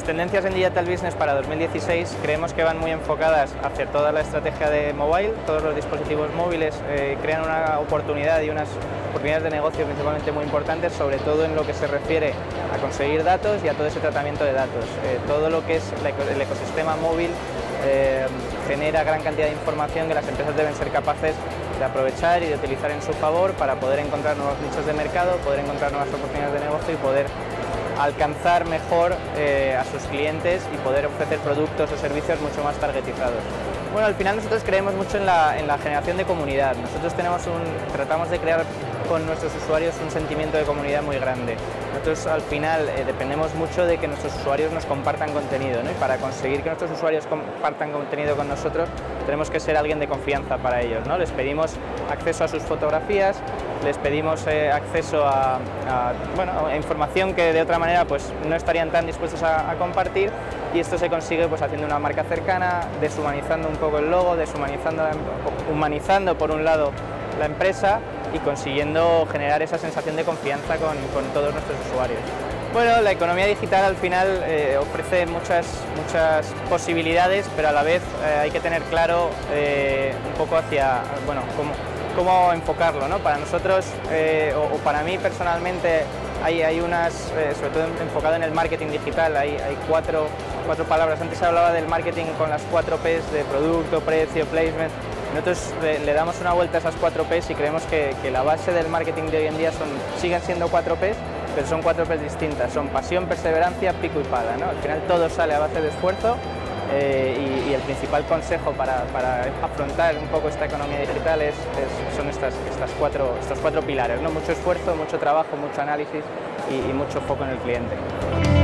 tendencias en Digital Business para 2016 creemos que van muy enfocadas hacia toda la estrategia de mobile. Todos los dispositivos móviles crean una oportunidad y unas oportunidades de negocio principalmente muy importantes, sobre todo en lo que se refiere a conseguir datos y a todo ese tratamiento de datos. Todo lo que es el ecosistema móvil genera gran cantidad de información que las empresas deben ser capaces de aprovechar y de utilizar en su favor para poder encontrar nuevos nichos de mercado, poder encontrar nuevas oportunidades de negocio y poder alcanzar mejor a sus clientes y poder ofrecer productos o servicios mucho más targetizados. Bueno, al final nosotros creemos mucho en la generación de comunidad. Nosotros tratamos de crear con nuestros usuarios un sentimiento de comunidad muy grande. Nosotros al final dependemos mucho de que nuestros usuarios nos compartan contenido, ¿no? Y para conseguir que nuestros usuarios compartan contenido con nosotros tenemos que ser alguien de confianza para ellos, ¿no? Les pedimos acceso a sus fotografías, les pedimos acceso a información que de otra manera pues, no estarían tan dispuestos a compartir, y esto se consigue pues, haciendo una marca cercana, deshumanizando un poco el logo, humanizando por un lado la empresa y consiguiendo generar esa sensación de confianza con todos nuestros usuarios. Bueno, la economía digital al final ofrece muchas posibilidades, pero a la vez hay que tener claro un poco hacia cómo enfocarlo, ¿no? Para nosotros, o para mí personalmente, hay unas, sobre todo enfocado en el marketing digital, hay cuatro palabras. Antes se hablaba del marketing con las 4 P's de producto, precio, placement. Nosotros le damos una vuelta a esas 4 P's y creemos que la base del marketing de hoy en día siguen siendo 4 P's, pero son 4 P's distintas. Son pasión, perseverancia, pico y pala, ¿no? Al final todo sale a base de esfuerzo. Y el principal consejo para afrontar un poco esta economía digital son estos 4 pilares, ¿no? Mucho esfuerzo, mucho trabajo, mucho análisis y mucho foco en el cliente.